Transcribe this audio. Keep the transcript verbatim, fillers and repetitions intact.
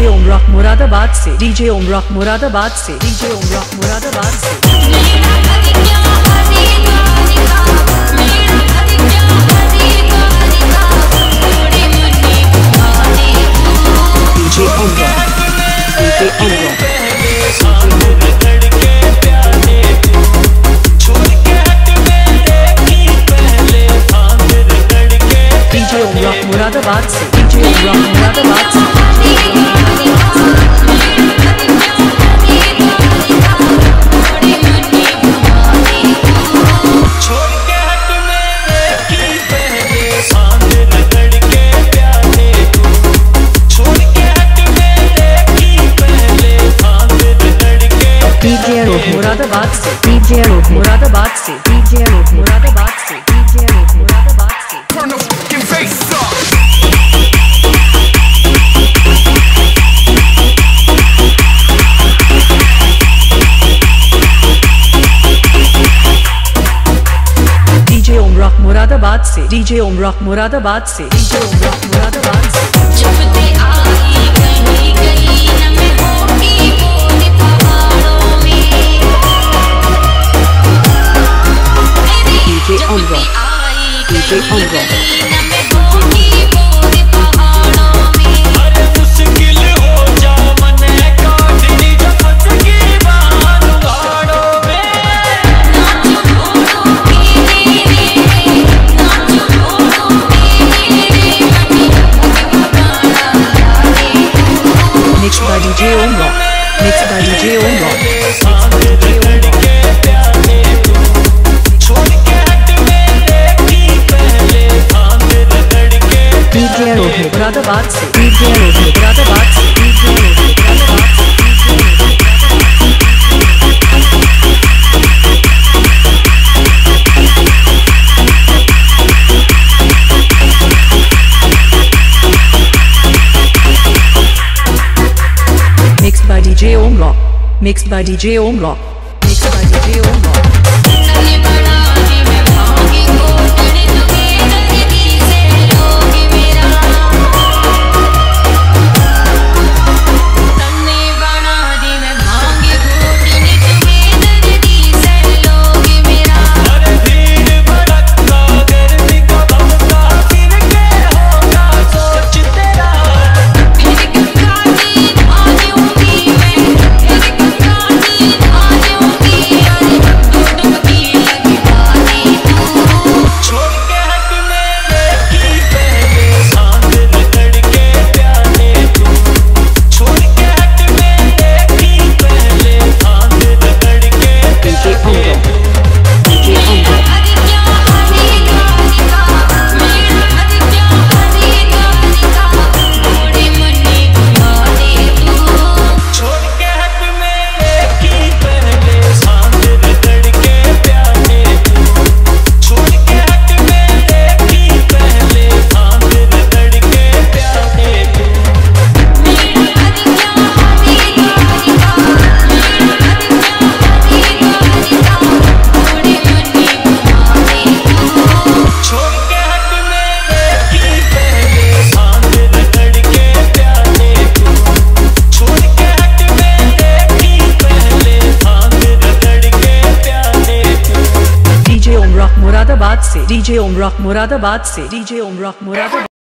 ओम Rock Moradabad से DJ Om Rock Moradabad से DJ Om Rock Moradabad से DJ Om Rock DJ Om Rock DJ Om Rock Moradabad से डीजे ओम रॉक मुरादाबाद से डीजे रोड मुरादाबाद से डीजे रोड मुरादाबाद से डीजे रोड मुरादाबाद से डीजे रोड मुरादाबाद से Turn the fucking bass up. DJ Om Rock Moradabad से डीजे ओम रॉक मुरादाबाद से डीजे ओम रॉक मुरादाबाद से छुपते आई कहीं कहीं न मैं होगी पूरी पहाड़ों में DJ Om Rock DJ Om Rock Mixed by D J Om Rock. Mixed by D J Om Rock. Mixed by D J Om Rock. DJ road Moradabad से डीजे रोड मुरादाबाद से डीजे रोड मुरादाबाद से Mixed by D J Om Rock. Mixed by D J Om Rock. Mixed by D J Om Rock. Moradabad से DJ Om Rock Moradabad से DJ Om Rock Moradabad